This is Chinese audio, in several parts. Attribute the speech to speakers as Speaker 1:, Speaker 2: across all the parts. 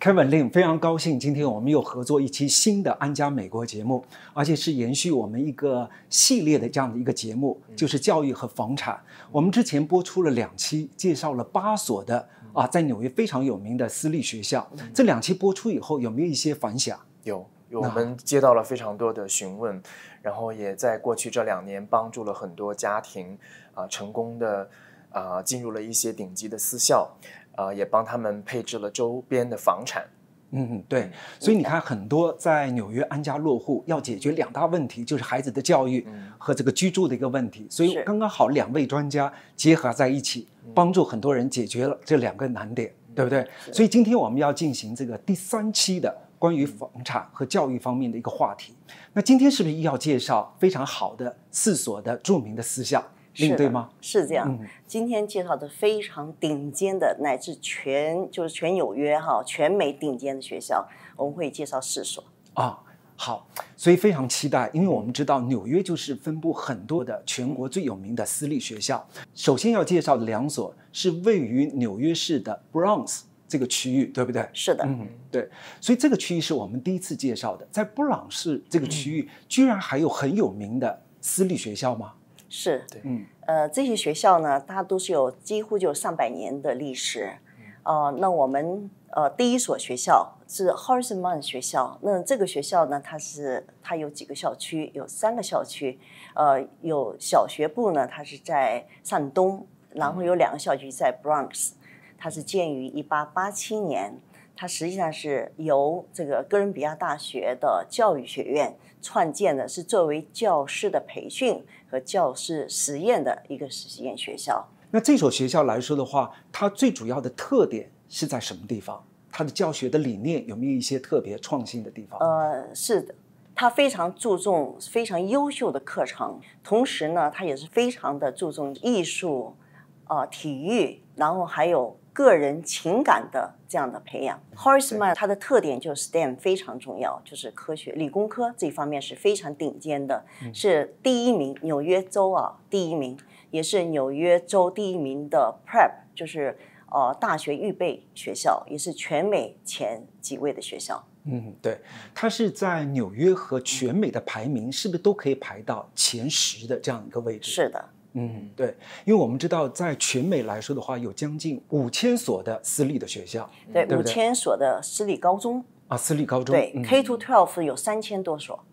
Speaker 1: Kevin Lin，非常高兴，今天我们又合作一期新的安家美国节目，而且是延续我们一个系列的这样的一个节目，就是教育和房产。我们之前播出了2期，介绍了8所的在纽约非常有名的私立学校。这2期播出以后，有没有一些反响？
Speaker 2: 有，我们接到了非常多的询问，然后也在过去这2年帮助了很多家庭成功的进入了一些顶级的私校。也帮他们配置了周边的房产。
Speaker 1: 对，所以你看，很多在纽约安家落户要解决2大问题，就是孩子的教育和这个居住的一个问题。所以刚刚好2位专家结合在一起，帮助很多人解决了这2个难点，对不对？所以今天我们要进行这个第3期的关于房产和教育方面的一个话题。那今天是不是要介绍非常好的4所的著名的私校？对吗？
Speaker 3: 是这样。今天介绍的非常顶尖的，乃至全纽约全美顶尖的学校，我们会介绍4所。
Speaker 1: 好，所以非常期待，因为我们知道纽约就是分布很多的全国最有名的私立学校。首先要介绍的2所是位于纽约市的 Bronx 这个区域，对不对？
Speaker 3: 是的，
Speaker 1: 对。所以这个区域是我们第一次介绍的，在布朗市这个区域，居然还有很有名的私立学校吗？
Speaker 3: 是，这些学校呢，它都是几乎就上百年的历史。那我们第1所学校是 Horace Mann 学校。那这个学校呢，它有几个校区，有3个校区。有小学部呢，它是在上东，然后有2个校区在 Bronx。它是建于1887年。它实际上是由这个哥伦比亚大学的教育学院创建的，是作为教师的培训和教师实验的一个实验学校。
Speaker 1: 那这所学校来说的话，它最主要的特点是在什么地方？它的教学的理念有没有一些特别创新的地方？
Speaker 3: 是的，它非常注重非常优秀的课程，同时呢，它也是非常的注重艺术、体育，然后还有个人情感的这样的培养。Horace Mann 它的特点就是 STEM 非常重要，就是科学理工科这一方面是非常顶尖的，是第1名，纽约州第1名，也是纽约州第1名的 Prep， 就是大学预备学校，也是全美前几位的学校。
Speaker 1: 对，它是在纽约和全美的排名是不是都可以排到前10的这样一个位置？
Speaker 3: 是的。
Speaker 1: 对，因为我们知道在全美来说的话，有将近5000所的私立的学校，
Speaker 3: 对，5000所的私立高中
Speaker 1: 私立高中，
Speaker 3: 对，K-12 有3000多所。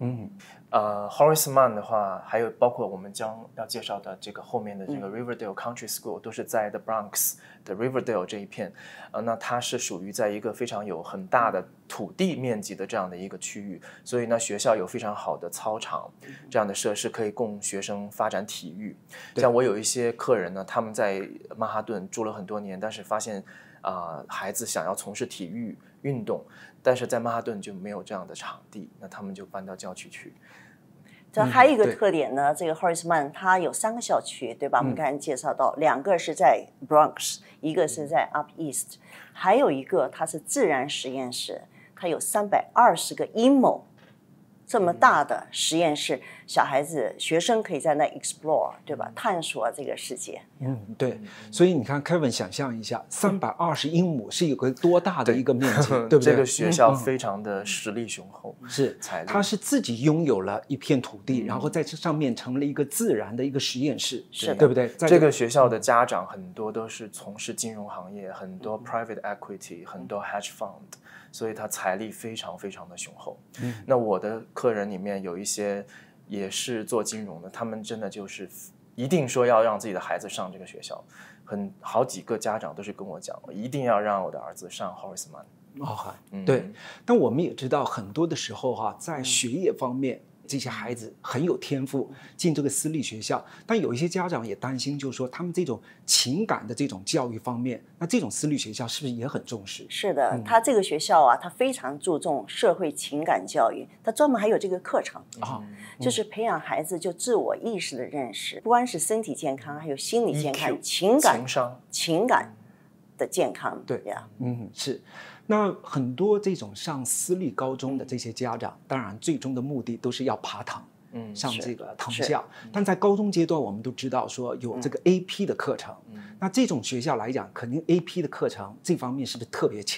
Speaker 2: Horace Mann 的话，还有包括我们将要介绍的这个后面的这个 Riverdale Country School，都是在 The Bronx 的 Riverdale 这一片。那它是属于在一个非常有很大的土地面积的这样的一个区域，所以呢，学校有非常好的操场，这样的设施可以供学生发展体育。像我有一些客人呢，他们在曼哈顿住了很多年，但是发现孩子想要从事体育运动，但是在曼哈顿就没有这样的场地，那他们就搬到郊区去。
Speaker 3: 这还有一个特点呢，这个 Horace Mann 它有3个校区，对吧？我们刚才介绍到2个是在 Bronx， 一个是在 Up East， 还有一个它是自然实验室，它有320个阴谋。这么大的实验室，小孩子、学生可以在那 explore， 对吧？探索这个世界。
Speaker 1: 对。所以你看 ，Kevin 想象一下，320英亩是有个多大的一个面积，对不对？
Speaker 2: 这个学校非常的实力雄厚，
Speaker 1: 是，它是自己拥有了一片土地，然后在这上面成了一个自然的一个实验室，对不对？
Speaker 2: 这个学校的家长很多都是从事金融行业，很多 private equity， 很多 hedge fund。所以他财力非常非常的雄厚。那我的客人里面有一些也是做金融的，他们真的就是一定说要让自己的孩子上这个学校，好几个家长都是跟我讲，一定要让我的儿子上 Horace Mann。
Speaker 1: 对。但我们也知道，很多的时候在学业方面，这些孩子很有天赋，进这个私立学校，但有一些家长也担心，就是说他们这种情感的这种教育方面，那这种私立学校是不是也很重视？
Speaker 3: 是的，他这个学校它非常注重社会情感教育，它专门还有这个课程就是培养孩子就自我意识的认识，不光是身体健康，还有心理健康、情感的健康。
Speaker 1: 对呀，是。那很多这种上私立高中的这些家长，当然最终的目的都是要爬堂，上这个藤校。但在高中阶段，我们都知道说有这个 AP 的课程，那这种学校来讲，肯定 AP 的课程这方面是不是特别强？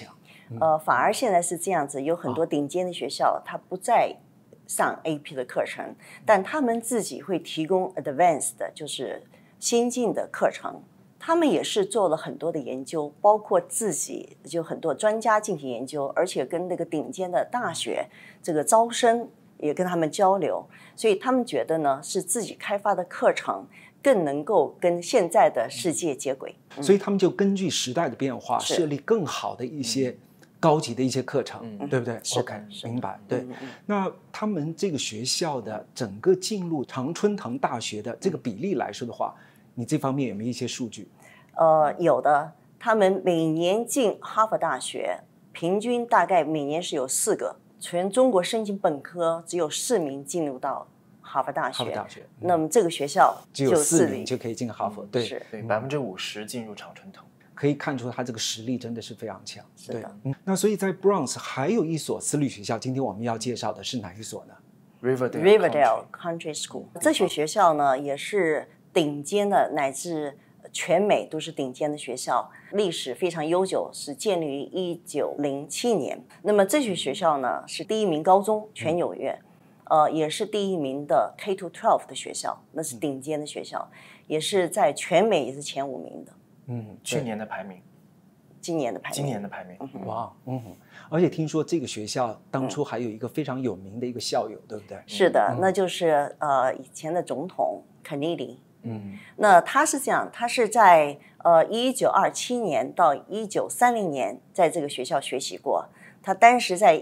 Speaker 3: 反而现在是这样子，有很多顶尖的学校，它不再上 AP 的课程，但他们自己会提供 advanced 的，就是先进的课程。他们也是做了很多的研究，包括自己就很多专家进行研究，而且跟那个顶尖的大学这个招生也跟他们交流，所以他们觉得呢，是自己开发的课程更能够跟现在的世界接轨。
Speaker 1: 所以他们就根据时代的变化，设立更好的一些高级的一些课程，对不对？OK，明白。对，那他们这个学校的整个进入常春藤大学的这个比例来说的话，你这方面有没有一些数据？
Speaker 3: 有的，他们每年进哈佛大学，平均大概每年是有4个，全中国申请本科只有4名进入到哈佛大学。那么这个学校
Speaker 1: 只有4名就可以进哈佛，对，
Speaker 3: 是
Speaker 2: 对，50%进入常春藤。
Speaker 1: 可以看出他这个实力真的是非常强。
Speaker 3: 是的，
Speaker 1: 那所以在 Bronx 还有一所私立学校，今天我们要介绍的是哪一所呢？
Speaker 3: Riverdale Country School。这些学校呢也是顶尖的，乃至全美都是顶尖的学校，历史非常悠久，是建立于1907年。那么这些学校呢是第1名高中，全纽约，也是第1名的 K-12 的学校，那是顶尖的学校，也是在全美也是前5名的。
Speaker 2: 去年的排名，
Speaker 3: 今年的排名，
Speaker 1: 哇，而且听说这个学校当初还有一个非常有名的一个校友，对不对？
Speaker 3: 是的，那就是以前的总统肯尼迪。那他是这样，他是在1927年到1930年在这个学校学习过。他当时在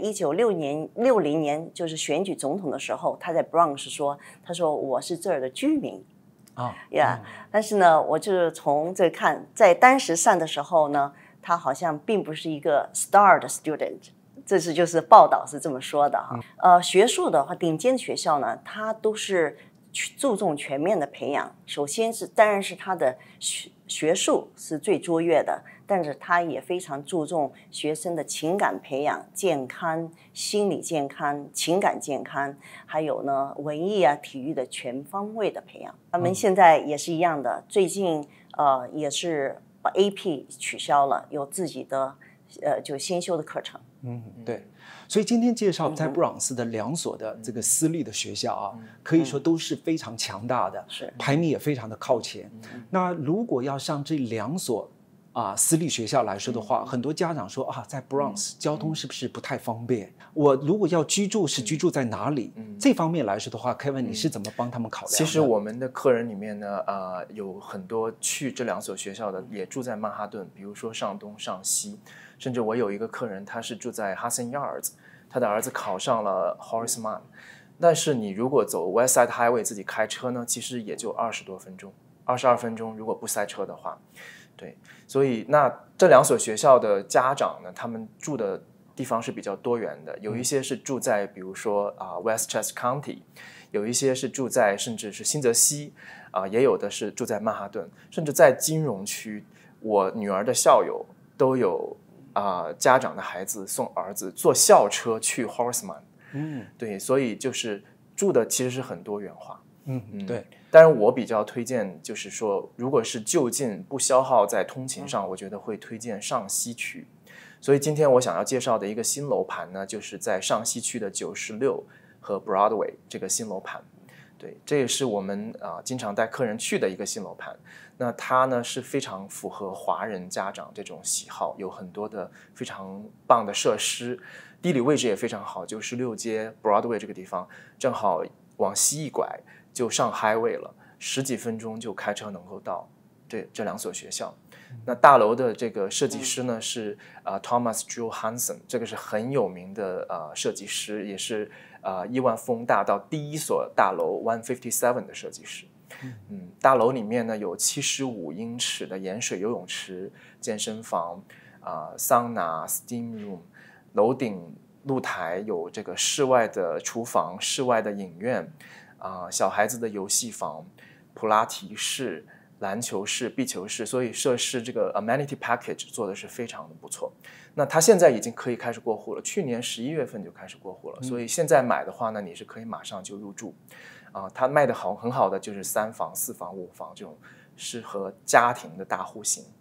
Speaker 3: 1960年就是选举总统的时候，他在 Bronx 说，他说我是这儿的居民。但是呢，我就是从这看，在当时上的时候呢，他好像并不是一个 star 的 student， 这是就是报道是这么说的哈。学术的话，顶尖的学校呢，它都是注重全面的培养。首先是当然是他的学术是最卓越的，但是他也非常注重学生的情感培养、健康、心理健康、情感健康，还有呢文艺啊、体育的全方位的培养。他们现在也是一样的，最近也是把 AP 取消了，有自己的就先修的课程。
Speaker 1: 对。所以今天介绍在布朗斯的2所的这个私立的学校啊，可以说都是非常强大的，排名也非常的靠前。那如果要上这2所私立学校来说的话，很多家长说在 Bronx 交通是不是不太方便？我如果要居住，是居住在哪里？这方面来说的话 ，Kevin 你是怎么帮他们考量的？
Speaker 2: 其实我们的客人里面呢，有很多去这2所学校的，也住在曼哈顿，比如说上东、上西，甚至我有一个客人，他是住在 Hudson Yards， 他的儿子考上了 Horace Mann。但是你如果走 West Side Highway 自己开车呢，其实也就20多分钟，22分钟，如果不塞车的话。对，所以那这2所学校的家长呢，他们住的地方是比较多元的，有一些是住在比如说Westchester County， 有一些是住在甚至是新泽西，也有的是住在曼哈顿，甚至在金融区。我女儿的校友都有家长的孩子送儿子坐校车去 Horace Mann。对，所以就是住的其实是很多元化。
Speaker 1: 对。
Speaker 2: 当然我比较推荐就是说，如果是就近不消耗在通勤上，我觉得会推荐上西区。所以今天我想要介绍的一个新楼盘呢，就是在上西区的96和 Broadway 这个新楼盘。对，这也是我们经常带客人去的一个新楼盘。那它呢是非常符合华人家长这种喜好，有很多的非常棒的设施，地理位置也非常好，就16街 Broadway 这个地方，正好往西一拐就上 Highway 了，10几分钟就开车能够到这2所学校。那大楼的这个设计师呢是Thomas Johansson， 这个是很有名的设计师，也是亿万富翁大道第1所大楼157的设计师。大楼里面呢有75英尺的盐水游泳池、健身房、桑拿、steam room， 楼顶露台有这个室外的厨房、室外的影院。小孩子的游戏房、普拉提室、篮球室、壁球室，所以设施这个 amenity package 做的是非常的不错。那它现在已经可以开始过户了，去年11月份就开始过户了，所以现在买的话呢，你是可以马上就入住。它卖的很好的就是3房、4房、5房这种适合家庭的大户型。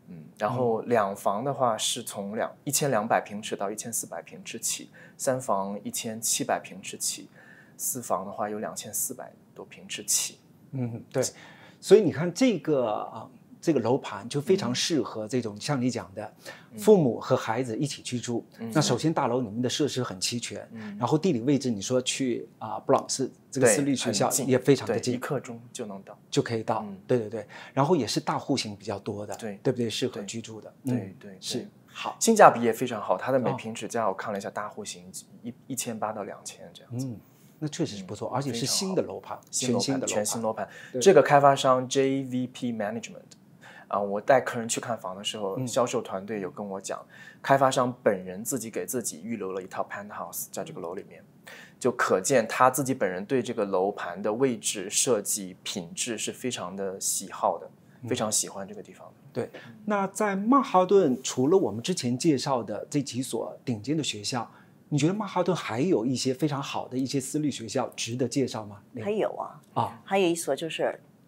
Speaker 2: 然后2房的话是从1200平尺到1400平尺起，3房1700平尺起，4房的话有2400多平尺起。
Speaker 1: 对，所以你看这个楼盘就非常适合这种像你讲的父母和孩子一起居住。那首先大楼里面的设施很齐全，然后地理位置你说去布朗斯这个私立学校也非常的近，
Speaker 2: 1刻钟就能到，
Speaker 1: 就可以到。对，然后也是大户型比较多的，对不对？适合居住的。
Speaker 2: 对，
Speaker 1: 是好，
Speaker 2: 性价比也非常好。它的每平尺价我看了一下，大户型1800到2000这样子。
Speaker 1: 那确实是不错，而且是新的楼盘，全新楼盘。
Speaker 2: 这个开发商 JVP Management。我带客人去看房的时候，销售团队有跟我讲，开发商本人自己给自己预留了一套 penthouse 在这个楼里面，就可见他自己本人对这个楼盘的位置设计品质是非常的喜好的，非常喜欢这个地方的。
Speaker 1: 对，那在曼哈顿除了我们之前介绍的这几所顶尖的学校，你觉得曼哈顿还有一些非常好的一些私立学校值得介绍吗？
Speaker 3: 还有还有一所就是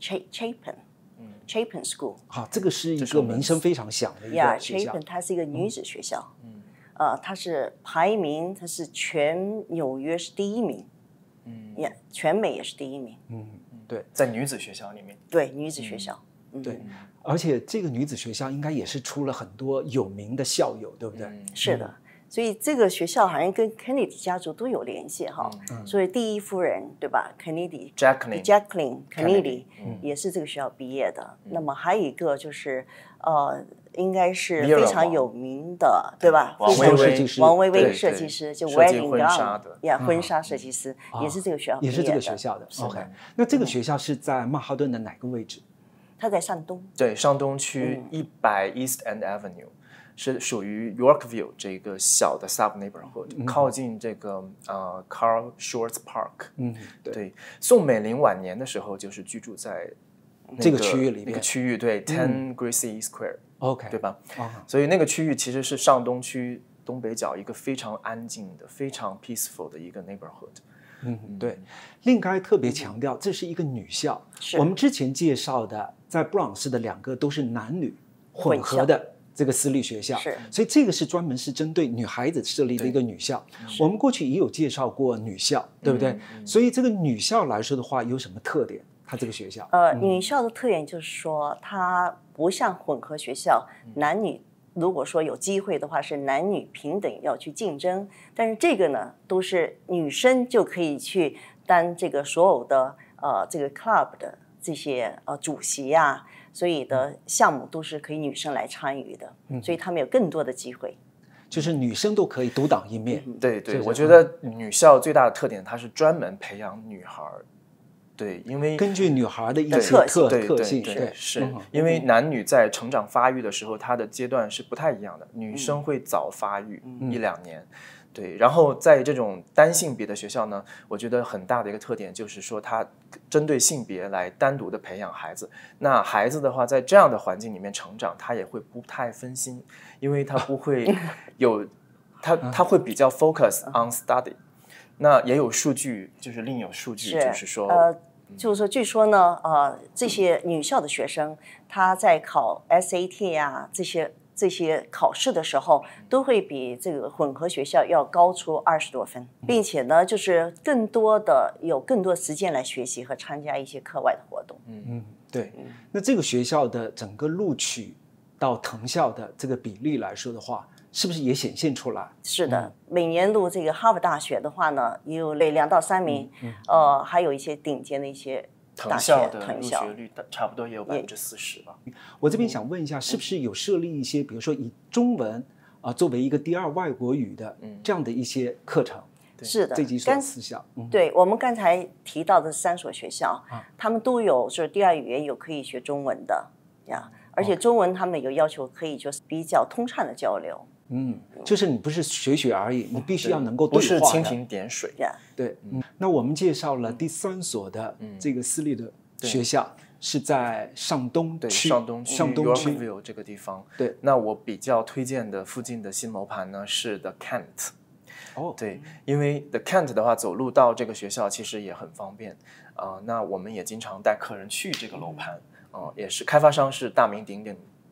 Speaker 3: Chapin School。
Speaker 1: 好，这个是一个名声非常响的一个学校。
Speaker 3: Chapin 它是一个女子学校，它是排名，它是全纽约是第1名，全美也是第1名。
Speaker 1: 对，
Speaker 2: 在女子学校里面。
Speaker 3: 对，女子学校。
Speaker 1: 对，而且这个女子学校应该也是出了很多有名的校友，对不对？
Speaker 3: 是的。所以这个学校好像跟 Kennedy 家族都有联系哈，所以第1夫人对吧 ，Kennedy Jacqueline Kennedy 也是这个学校毕业的。那么还有一个就是应该是非常有名的对吧？王薇薇设计师，就 wedding gown 婚纱设计师也是这个学校毕业的，
Speaker 1: 也是这个学校的。OK， 那这个学校是在曼哈顿的哪个位置？
Speaker 3: 它在上东。
Speaker 2: 对，上东区100 East End Avenue。是属于 Yorkville 这个小的 sub neighborhood，靠近这个Carl Schurz Park。对，宋美龄晚年的时候就是居住在
Speaker 1: 这个区域里面，
Speaker 2: 那个区域对10 Gracie Square， 对吧？所以那个区域其实是上东区东北角一个非常安静的、非常 peaceful 的一个 neighborhood。
Speaker 1: 对。另外特别强调，这是一个女校。我们之前介绍的在布朗斯的2个都是男女混合的。这个私立学校，所以这个是专门是针对女孩子设立的一个女校。我们过去也有介绍过女校，对不对？所以这个女校来说的话，有什么特点？它这个学校，
Speaker 3: 女校的特点就是说，它不像混合学校，男女如果说有机会的话，是男女平等要去竞争。但是这个呢，都是女生就可以去当这个所有的这个 club 的这些主席啊。所以的项目都是可以女生来参与的，所以他们有更多的机会，
Speaker 1: 就是女生都可以独当一面。
Speaker 2: 对，我觉得女校最大的特点，它是专门培养女孩。对，因为
Speaker 1: 根据女孩的一些特性，
Speaker 2: 是因为男女在成长发育的时候，它的阶段是不太一样的，女生会早发育1-2年。对，然后在这种单性别的学校呢，我觉得很大的一个特点就是说，它针对性别来单独的培养孩子。那孩子的话，在这样的环境里面成长，他也会不太分心，因为他不会有他会比较 focus on study。那也有数据，就是另有数据，就是说，
Speaker 3: 就是说，据说呢，这些女校的学生，她在考 SAT 啊这些考试的时候，都会比这个混合学校要高出20多分，并且呢，就是有更多时间来学习和参加一些课外的活动。
Speaker 1: 对。那这个学校的整个录取到藤校的这个比例来说的话，是不是也显现出来？
Speaker 3: 是的，每年入这个哈佛大学的话呢，也有2到3名，还有一些顶尖的一些。
Speaker 2: 藤校的入学率差不多也有40%吧。
Speaker 1: 我这边想问一下，是不是有设立一些，比如说以中文作为一个第2外国语的这样的一些课程？
Speaker 3: 是的，
Speaker 1: 这几所私校。
Speaker 3: 对，我们刚才提到的3所学校，他们都有就是第2语言有可以学中文的呀，而且中文他们有要求可以就是比较通畅的交流。
Speaker 1: 就是你不是学而已，你必须要能够对话的，
Speaker 2: 不是蜻蜓点水。
Speaker 1: 对，那我们介绍了第3所的这个私立的学校，是在上东区，
Speaker 2: 上东区 Yorkville 这个地方。
Speaker 1: 对，
Speaker 2: 那我比较推荐的附近的新楼盘呢是 The Kent。对，因为 The Kent 的话，走路到这个学校其实也很方便。那我们也经常带客人去这个楼盘。也是开发商是大名鼎鼎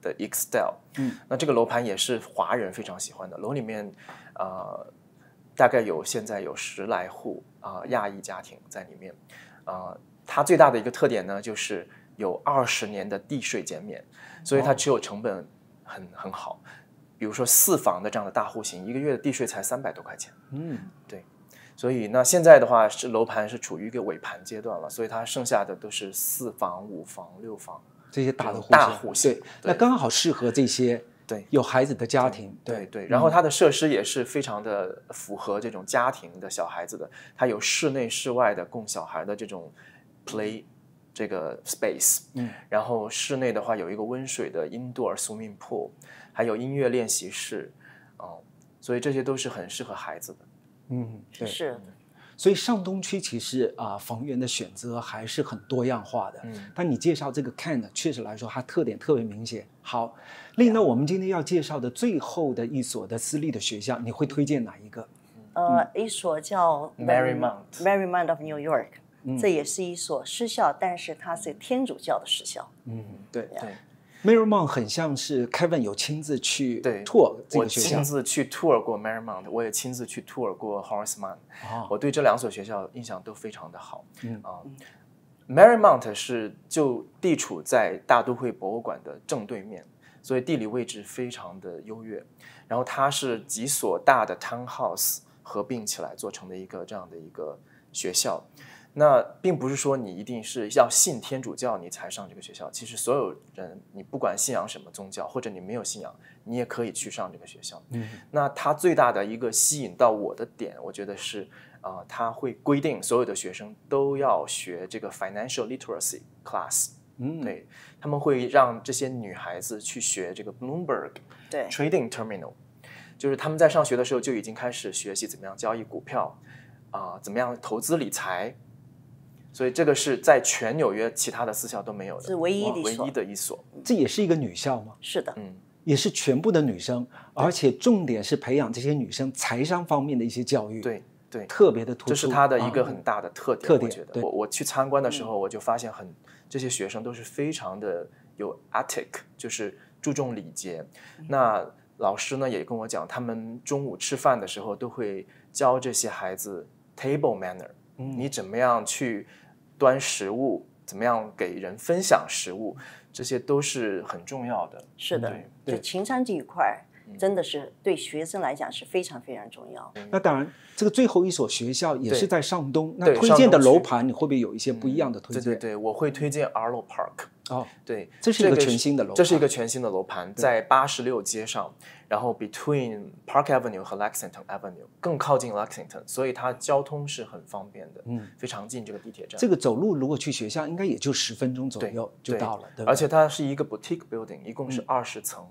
Speaker 2: 的 Excel，那这个楼盘也是华人非常喜欢的，楼里面大概现在有10来户亚裔家庭在里面，它最大的一个特点呢，就是有20年的地税减免，所以它持有成本很好。比如说4房的这样的大户型，一个月的地税才300多块钱。对。所以那现在的话，楼盘是处于一个尾盘阶段了，所以它剩下的都是4房、5房、6房
Speaker 1: 这些大户型。对，那刚好适合这些有孩子的家庭。
Speaker 2: 对，然后它的设施也是非常的符合这种家庭的小孩子的，它有室内室外的供小孩的这种 play 这个 space，然后室内的话有一个温水的 indoor swimming pool， 还有音乐练习室，所以这些都是很适合孩子的。
Speaker 1: 对，
Speaker 3: 是。
Speaker 1: 所以上东区其实房源的选择还是很多样化的。但你介绍这个 Kent 确实来说，它特点特别明显。好，另外我们今天要介绍的最后的一所的私立的学校，你会推荐哪一个？
Speaker 3: 一所叫 Marymount of New York，这也是一所私校，但是它是天主教的私校。
Speaker 2: 对。
Speaker 1: Marymount 很像是 Kevin 有亲自去 tour 这个学校，
Speaker 2: 我亲自去 tour 过 Marymount， 我也亲自去 tour 过 Horace Mann，我对这2所学校印象都非常的好。Marymount 就地处在大都会博物馆的正对面，所以地理位置非常的优越。然后它是几所大的 townhouse 合并起来做成的这样的一个学校。那并不是说你一定是要信天主教你才上这个学校，其实所有人你不管信仰什么宗教，或者你没有信仰，你也可以去上这个学校。那它最大的一个吸引到我的点，我觉得是它会规定所有的学生都要学这个 financial literacy class。对，他们会让这些女孩子去学这个 Bloomberg Trading Terminal， 就是他们在上学的时候就已经开始学习怎么样交易股票怎么样投资理财。所以这个是在全纽约其他的私校都没有的，
Speaker 3: 是唯一
Speaker 2: 的一所。
Speaker 1: 这也是一个女校吗？
Speaker 3: 是的，
Speaker 1: 也是全部的女生，而且重点是培养这些女生财商方面的一些教育。
Speaker 2: 对，
Speaker 1: 特别的突出，
Speaker 2: 这是它的一个很大的特点。我觉得我去参观的时候，我就发现这些学生都是非常的有 ethic， 就是注重礼节。那老师呢也跟我讲，他们中午吃饭的时候都会教这些孩子 table manner，你怎么样去端食物，怎么样给人分享食物，这些都是很重要的。
Speaker 3: 是的，就情商这一块真的是对学生来讲是非常非常重要。
Speaker 1: 那当然，这个最后一所学校也是在上东，那推荐的楼盘你会不会有一些不一样的推荐？
Speaker 2: 对，我会推荐 Arlo Park。对，
Speaker 1: 这是一个全新的楼盘，
Speaker 2: 这是一个全新的楼盘，在86街上，然后 between Park Avenue 和 Lexington Avenue， 更靠近 Lexington， 所以它交通是很方便的，非常近这个地铁站。
Speaker 1: 这个走路如果去学校，应该也就10分钟左右就到了，对吧？
Speaker 2: 而且它是一个 boutique building， 一共是20层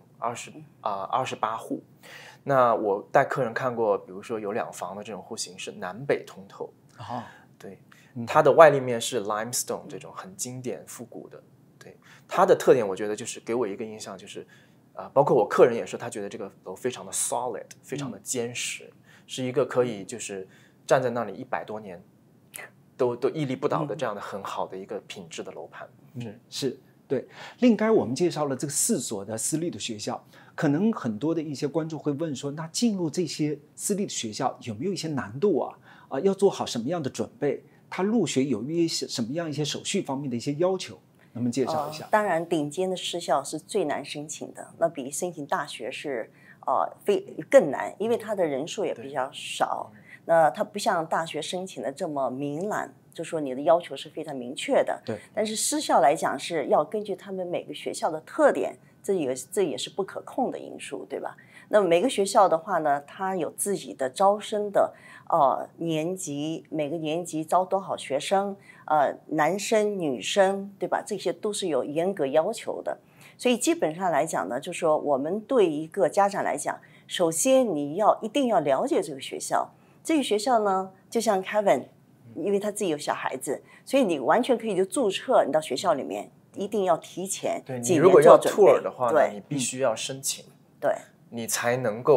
Speaker 2: ，28户。那我带客人看过，比如说有2房的这种户型是南北通透。对，它的外立面是 limestone 这种很经典复古的。对，它的特点我觉得就是给我一个印象就是，包括我客人也说，他觉得这个楼非常的 solid， 非常的坚实，是一个可以就是站在那里100多年都屹立不倒的这样的很好的一个品质的楼盘。
Speaker 1: 是。对，另外我们介绍了这个4所的私立的学校，可能很多的一些观众会问说，那进入这些私立的学校有没有一些难度要做好什么样的准备？他入学有一些什么样一些手续方面的一些要求？能不能介绍一下？
Speaker 3: 当然，顶尖的私校是最难申请的，那比申请大学是更难，因为它的人数也比较少。那它不像大学申请的这么明朗，就说你的要求是非常明确的。
Speaker 1: 对。
Speaker 3: 但是私校来讲是要根据他们每个学校的特点，这也是不可控的因素，对吧？那么每个学校的话呢，它有自己的招生的年级，每个年级招多少学生，男生女生，对吧？这些都是有严格要求的。所以基本上来讲呢，就是说我们对一个家长来讲，首先你一定要了解这个学校。这个学校呢，就像 Kevin， 因为他自己有小孩子，所以你完全可以就注册你到学校里面，一定要提前
Speaker 2: 对，
Speaker 3: 几年
Speaker 2: 你如果要
Speaker 3: 做准备。
Speaker 2: tour 的话呢，你必须要申请，
Speaker 3: 对，
Speaker 2: 你才能够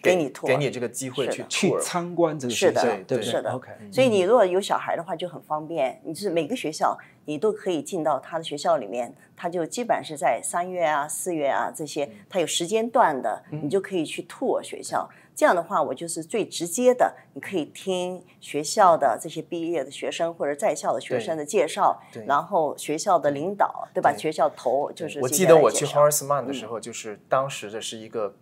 Speaker 3: 给你 tour，
Speaker 2: 给你这个机会
Speaker 1: 去参观这个学校，对不对？
Speaker 3: 是的
Speaker 1: OK。
Speaker 3: 所以你如果有小孩的话就很方便，你是每个学校你都可以进到他的学校里面，他就基本上是在3月啊、4月啊这些，他有时间段的，你就可以去 tour 学校。这样的话，我就是最直接的，你可以听学校的这些毕业的学生或者在校的学生的介绍，然后学校的领导，对吧？学校头就是
Speaker 2: 我记得我去 Horace Mann 的时候，就是当时的是一个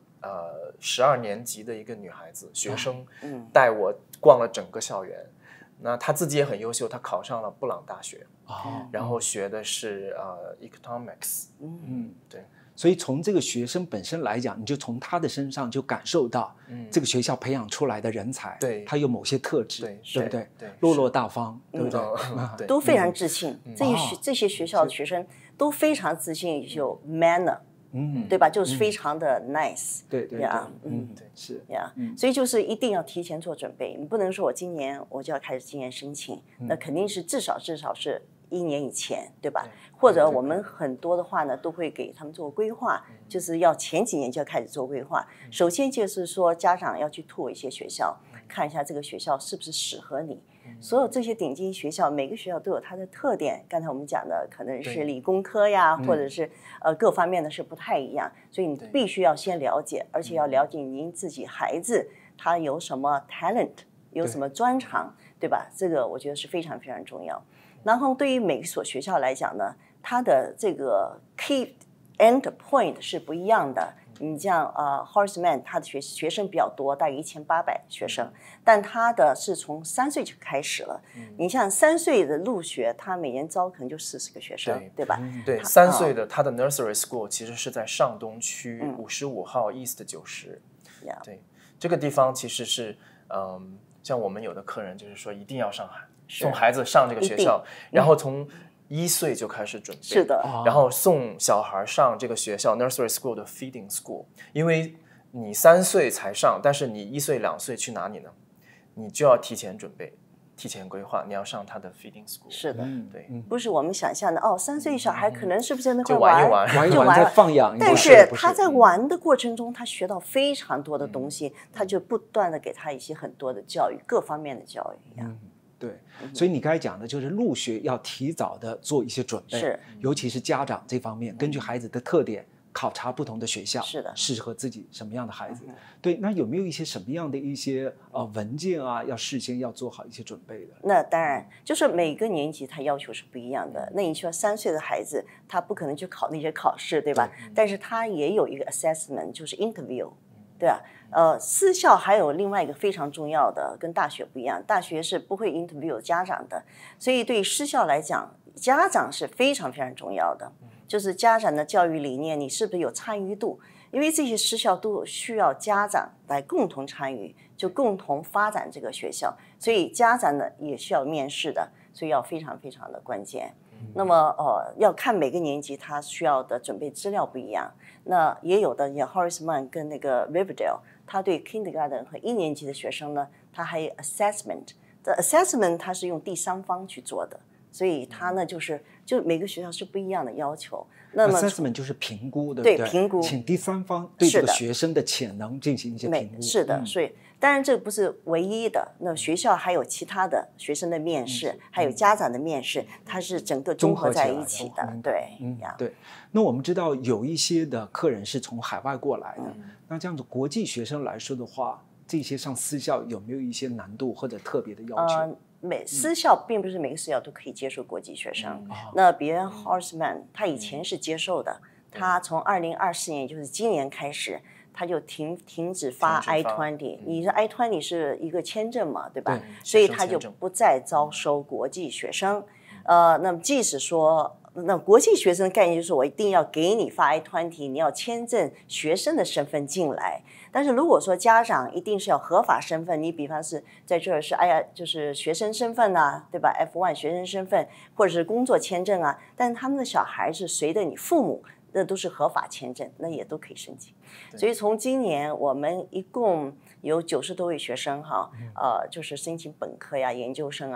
Speaker 2: 12年级的一个女孩子学生，带我逛了整个校园。那她自己也很优秀，她考上了布朗大学，然后学的是economics，对。
Speaker 1: 所以从这个学生本身来讲，你就从他的身上就感受到，这个学校培养出来的人才，
Speaker 2: 对，
Speaker 1: 他有某些特质，对不对？
Speaker 2: 对，
Speaker 1: 落落大方，对不对？
Speaker 2: 对，
Speaker 3: 都非常自信。这些学校的学生都非常自信，有 manner，对吧？就是非常的 nice，
Speaker 1: 对对
Speaker 3: 呀，
Speaker 1: 对，是
Speaker 3: 呀，所以就是一定要提前做准备，你不能说我今年我就要开始今年申请，那肯定是至少是1年以前，对吧？或者我们很多的话呢，都会给他们做规划，就是要前几年就要开始做规划。首先就是说，家长要去tour一些学校，看一下这个学校是不是适合你。所有这些顶尖学校，每个学校都有它的特点。刚才我们讲的可能是理工科呀，或者是各方面的是不太一样，所以你必须要先了解，而且要了解您自己孩子他有什么 talent， 有什么专长，对吧？这个我觉得是非常非常重要。然后对于每所学校来讲呢，它的这个 key end point 是不一样的。你像Horace Mann 他的学生比较多，大概1800学生，但他的是从3岁就开始了。你像3岁的入学，他每年招可能就40个学生，对吧？
Speaker 2: 对，3岁的他的 nursery school 其实是在上东区55号 East 90。对，这个地方其实是像我们有的客人就是说一定要送孩子上这个学校，然后从1岁就开始准备，
Speaker 3: 是的，
Speaker 2: 然后送小孩上这个学校 nursery school 的 feeding school， 因为你3岁才上，但是你1岁2岁去哪里呢？你就要提前准备，提前规划，你要上他的 feeding school。
Speaker 3: 是的，
Speaker 2: 对，
Speaker 3: 不是我们想象的3岁小孩可能是不是
Speaker 2: 就玩一
Speaker 1: 玩再放养，
Speaker 3: 但是他在玩的过程中，他学到非常多的东西，他就不断的给他一些很多的教育，各方面的教育一样。
Speaker 1: 对，所以你刚才讲的就是入学要提早的做一些准备，
Speaker 3: 是，
Speaker 1: 尤其是家长这方面，根据孩子的特点考察不同的学校，
Speaker 3: 是的，
Speaker 1: 适合自己什么样的孩子。对，那有没有一些什么样的一些文件啊，要事先要做好一些准备的？
Speaker 3: 那当然，就是每个年级他要求是不一样的。那你说3岁的孩子，他不可能去考那些考试，对吧？但是他也有一个 assessment， 就是 interview， 对吧？私校还有另外一个非常重要的，跟大学不一样，大学是不会 interview 家长的，所以对于私校来讲，家长是非常非常重要的，就是家长的教育理念，你是不是有参与度？因为这些私校都需要家长来共同参与，就共同发展这个学校，所以家长呢也需要面试的，所以要非常非常的关键。那么要看每个年级他需要的准备资料不一样，那也有的，像 Horace Mann 跟那个 Riverdale， 他对 Kindergarten 和1年级的学生呢，他还有 assessment， 这 assessment 他是用第三方去做的，所以他呢就每个学校是不一样的要求。那么
Speaker 1: assessment 就是评估，对不对？
Speaker 3: 对，评估，
Speaker 1: 请第三方对这个学生的潜能进行一些评估。
Speaker 3: 是的，所以当然这不是唯一的，那学校还有其他的学生的面试，还有家长的面试，它是整个综合在一起的。对，
Speaker 1: 对。那我们知道有一些的客人是从海外过来的，那这样子国际学生来说的话，这些上私校有没有一些难度或者特别的要求？
Speaker 3: 私校并不是每个私校都可以接受国际学生。那比如 Horace Mann 他以前是接受的，他从2024年，就是今年开始，他就停止发 I-20。你说 I-20是一个签证嘛，对吧？所以他就不再招收国际学生。那么即使说，那国际学生的概念就是我一定要给你发 I-20， 你要签证学生的身份进来。但是如果说家长一定是要合法身份，你比方是在这儿是就是学生身份啊，对吧 ？F1 学生身份或者是工作签证啊，但是他们的小孩是随着你父母，那都是合法签证，那也都可以申请。所以从今年我们一共有90多位学生哈，就是申请本科呀、研究生啊。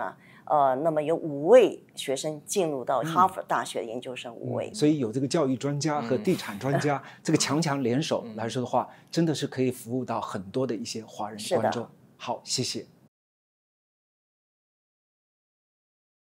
Speaker 3: 那么有5位学生进入到哈佛大学研究生5位，
Speaker 1: 所以有这个教育专家和地产专家这个强联手来说的话，真的是可以服务到很多的一些华人观众。好，谢谢。